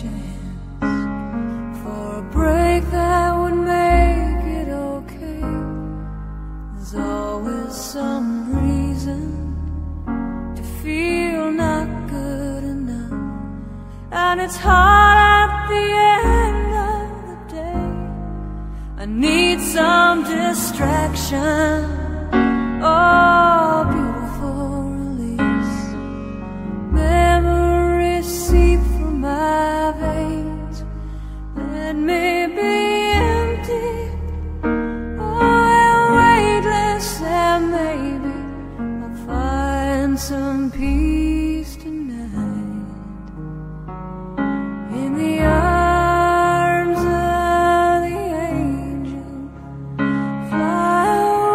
chance for a break that would make it okay. There's always some reason to feel not good enough, and it's hard at the end of the day. I need some distraction, oh, beautiful release. Memories seep through my veins. Let me be empty, oh, and weightless, and maybe I'll find some peace tonight in the arms of the angel. Fly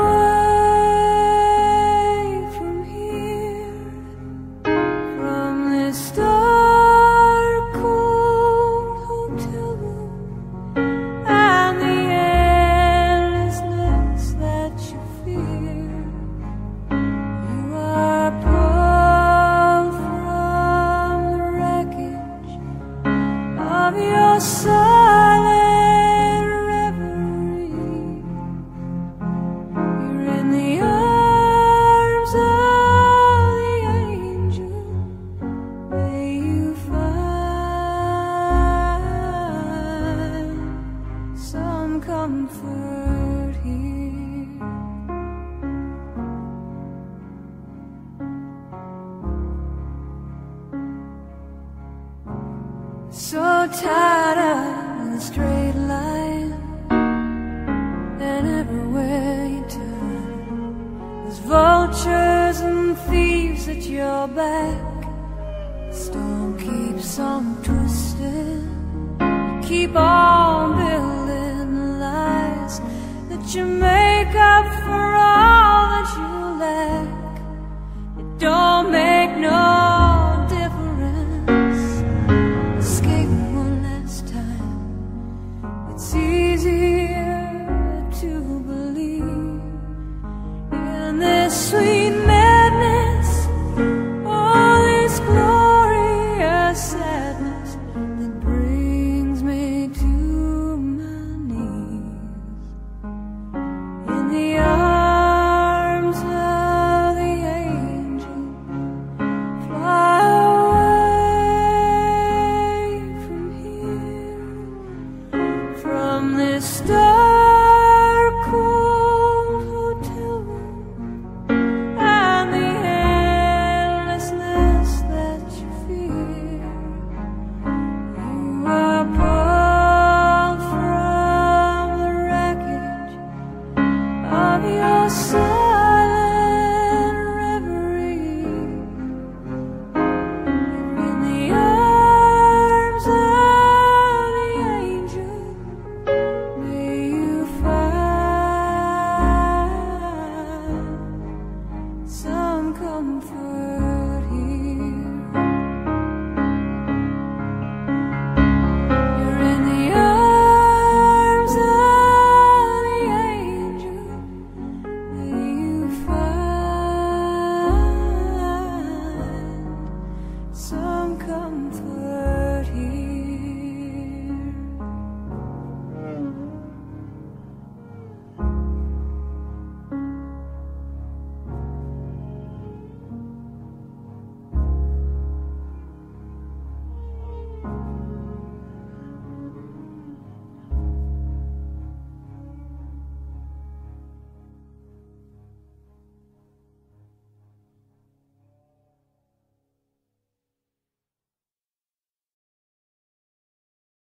away from here, from this dark, cold hotel room, and the endlessness that you fear. You are pulled from the wreckage of your silent reverie. You're in the arms of the angel. May you find some comfort here. So tired of the straight line, and everywhere you turn, there's vultures and thieves at your back. The storm keeps on twisting. You keep on building the lies that you make up for all that you lack. It don't make no difference. Escape one last time. It's easier to believe in this sweet madness, all this glorious sadness that brings me to my knees. In the arms of the angel, fly away from here, from this dark, cold hotel room, and the endlessness that you fear. You are pulled from the wreckage of your soul.